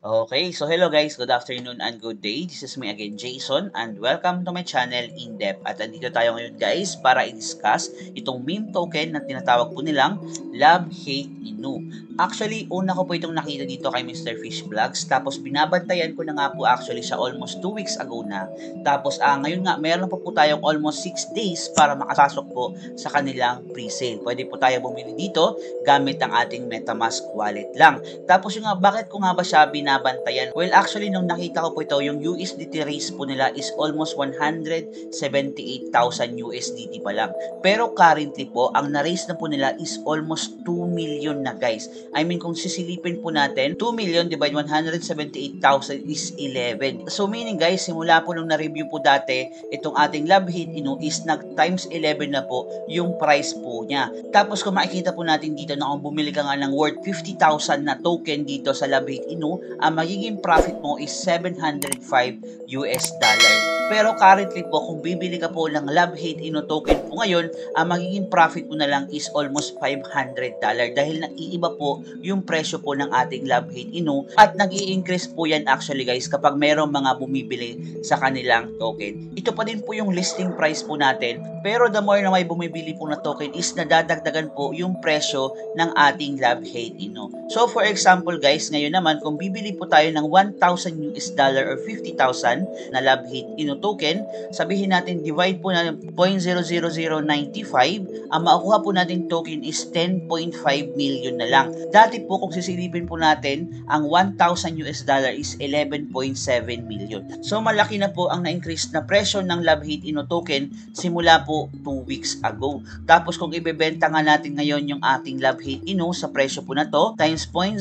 Okay, so hello guys, good afternoon and good day. This is me again, Jason, and welcome to my channel, In Depth. At andito tayo ngayon guys para i-discuss itong meme token na tinatawag po nilang Love Hate Inu. Actually, una ko po itong nakita dito kay Mr. Fish Vlogs, tapos binabantayan ko na nga po actually siya almost 2 weeks ago na. Tapos ngayon nga, meron pa po tayong almost 6 days para makasasok po sa kanilang pre-sale. Pwede po tayo bumili dito gamit ang ating MetaMask wallet lang. Tapos yung nga, bakit ko nga ba siya binabantayan? Well, actually, nung nakita ko po ito, yung USDT raise po nila is almost 178,000 USDT pa lang. Pero currently po, ang na-raise na po nila is almost 2 million na guys. I mean, kung sisilipin po natin, 2 million divide 178,000 is 11. So meaning guys, simula po nung na-review po dati, itong ating Love Hate Inu is nag times 11 na po yung price po niya. Tapos kung makikita po natin dito na kung bumili ka nga ng worth 50,000 na token dito sa Love Hate Inu, ang magiging profit mo is 705 US dollar. Pero currently po, kung bibili ka po ng Love Hate Inu token po ngayon, ang magiging profit mo na lang is almost 500 dollar dahil nag-iiba po yung presyo po ng ating Love Hate Inu at nag-i-increase po yan actually guys kapag merong mga bumibili sa kanilang token. Ito pa din po yung listing price po natin, pero the more na may bumibili po na token is nadadagdagan po yung presyo ng ating Love Hate Inu. So for example guys, ngayon naman kung bibili po tayo ng 1,000 US dollar or 50,000 na Love Hate Inu token, sabihin natin divide po natin 0.00095, ang makukuha po natin token is 10.5 million na lang. Dati po kung sisilipin po natin, ang 1,000 US dollar is 11.7 million. So malaki na po ang na-increase na presyo ng Love Hate Inu token simula po 2 weeks ago. Tapos kung ibebenta nga natin ngayon yung ating Love Hate Inu sa presyo po na to times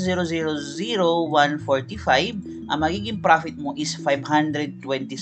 0.000145, ang magiging profit mo is $526.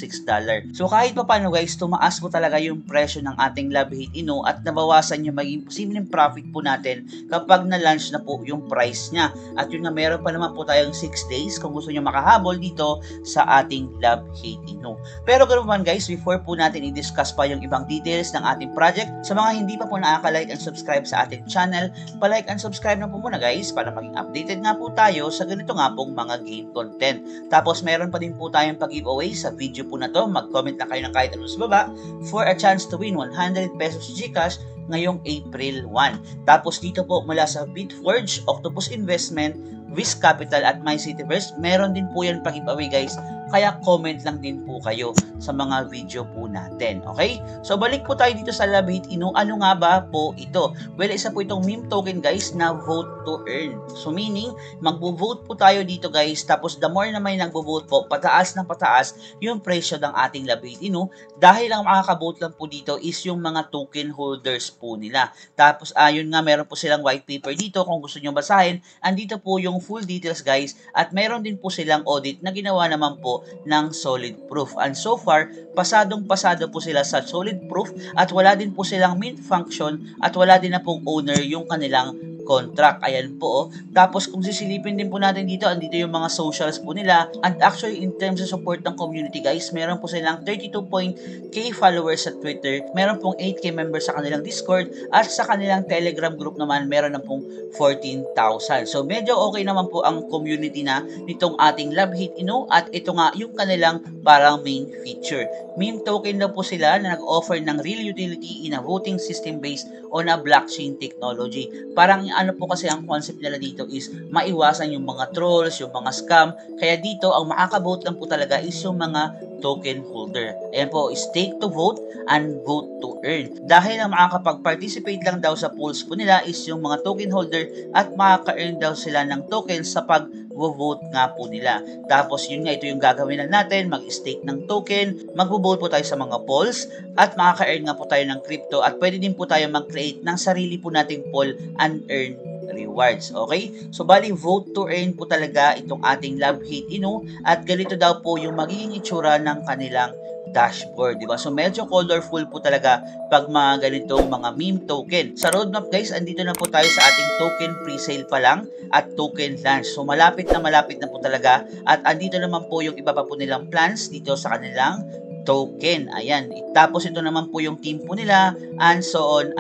So kahit pa paano guys, tumaas po talaga yung presyo ng ating Love Hate Inu at nabawasan yung magiging posibleng profit po natin kapag na-launch na po yung price niya. At yun nga, meron pa naman po tayong 6 days kung gusto nyo makahabol dito sa ating Love Hate Inu. Pero ganoon man guys, before po natin i-discuss pa yung ibang details ng ating project, sa mga hindi pa po nakaka-like and subscribe sa ating channel, pa-like and subscribe na po muna guys para maging updated nga po tayo sa ganito nga pong mga game content. Tapos meron pa din po tayong pag-giveaway sa video po na to. Mag-comment na kayo ng kahit ano sa baba for a chance to win 100 pesos GCash ngayong April 1. Tapos dito po mula sa Bitforge, Octopus Investment, Wiz Capital at MyCityverse, meron din po yan pag-giveaway guys. Kaya comment lang din po kayo sa mga video po natin. Okay? So balik po tayo dito sa Love Hate Inu. Ano nga ba po ito? Well, isa po itong meme token guys na vote to earn. So meaning, magvo-vote po tayo dito guys. Tapos the more na may nagvo-vote po, pataas ng pataas yung presyo ng ating Love Hate Inu. Dahil ang makaka-vote lang po dito is yung mga token holders po nila. Tapos yun nga, meron po silang white paper dito kung gusto nyo basahin. Andito po yung full details guys. At meron din po silang audit na ginawa naman po ng solid proof. And so far, pasadong-pasado po sila sa solid proof at wala din po silang mint function at wala din na pong owner yung kanilang contract. Ayan po. Tapos kung sisilipin din po natin dito, andito yung mga socials po nila. And actually, in terms of support ng community guys, meron po silang 32.k followers sa Twitter. Meron pong 8k members sa kanilang Discord. At sa kanilang Telegram group naman, meron na pong 14,000. So medyo okay naman po ang community na nitong ating Love Hate Inu. At ito nga yung kanilang parang main feature. Meme token na po sila na nag-offer ng real utility in a voting system based on a blockchain technology. Parang ano po kasi ang concept nila dito is maiwasan yung mga trolls, yung mga scam. Kaya dito, ang makaka-vote lang po talaga is yung mga token holder. Ayan po, stake to vote and vote to earn. Dahil ang makakapag-participate lang daw sa polls po nila is yung mga token holder at makaka-earn daw sila ng tokens sa pag-vote nga po nila. Tapos yun nga, ito yung gagawin na natin, mag-stake ng token, mag-vote po tayo sa mga polls, at makaka-earn nga po tayo ng crypto at pwede din po tayo mag-create ng sarili po nating poll and earn rewards. Okay? So, bali, vote to earn po talaga itong ating Love Hate Inu at ganito daw po yung magiging itsura ng kanilang dashboard, di ba? So, medyo colorful po talaga pag mga ganitong mga meme token. Sa roadmap, guys, andito na po tayo sa ating token pre-sale pa lang at token launch. So, malapit na po talaga at andito naman po yung iba pa po nilang plans dito sa kanilang token. Ayan. Tapos ito naman po yung team po nila and so on and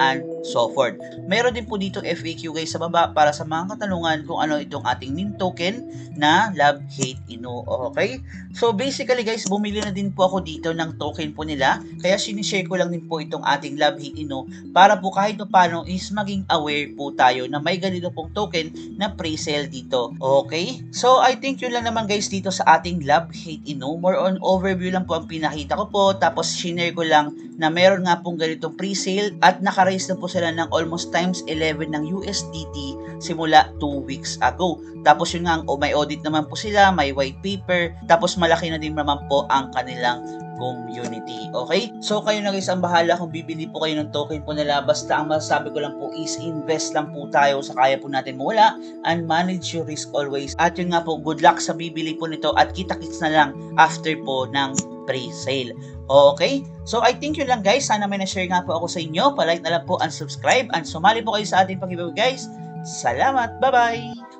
so forth. Meron din po dito FAQ guys sa baba para sa mga katanungan kung ano itong ating meme token na Love Hate Inu. Okay? So basically guys, bumili na din po ako dito ng token po nila. Kaya sinishare ko lang din po itong ating Love Hate Inu para po kahit paano is maging aware po tayo na may ganito pong token na pre-sale dito. Okay? So I think yun lang naman guys dito sa ating Love Hate Inu. More on overview lang po ang pinakita ko po. Tapos shinare ko lang na meron nga pong ganitong pre-sale at naka-raise na po sila ng almost times 11 ng USDT simula 2 weeks ago. Tapos yun nga, may audit naman po sila, may white paper, tapos malaki na din naman po ang kanilang community. Okay? So kayo na guys ang bahala kung bibili po kayo ng token po nila. Basta ang masasabi ko lang po is invest lang po tayo sa kaya po natin mawala and manage your risk always. At yun nga po, good luck sa bibili po nito at kita-kits na lang after po ng pre-sale. Okay? So I think yun lang guys. Sana may na-share nga po ako sa inyo. Palike na lang po and subscribe and sumali po kayo sa ating pag-giveaway guys. Salamat! Bye-bye!